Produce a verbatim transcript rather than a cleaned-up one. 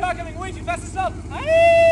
car coming way too fast to stop. Aye!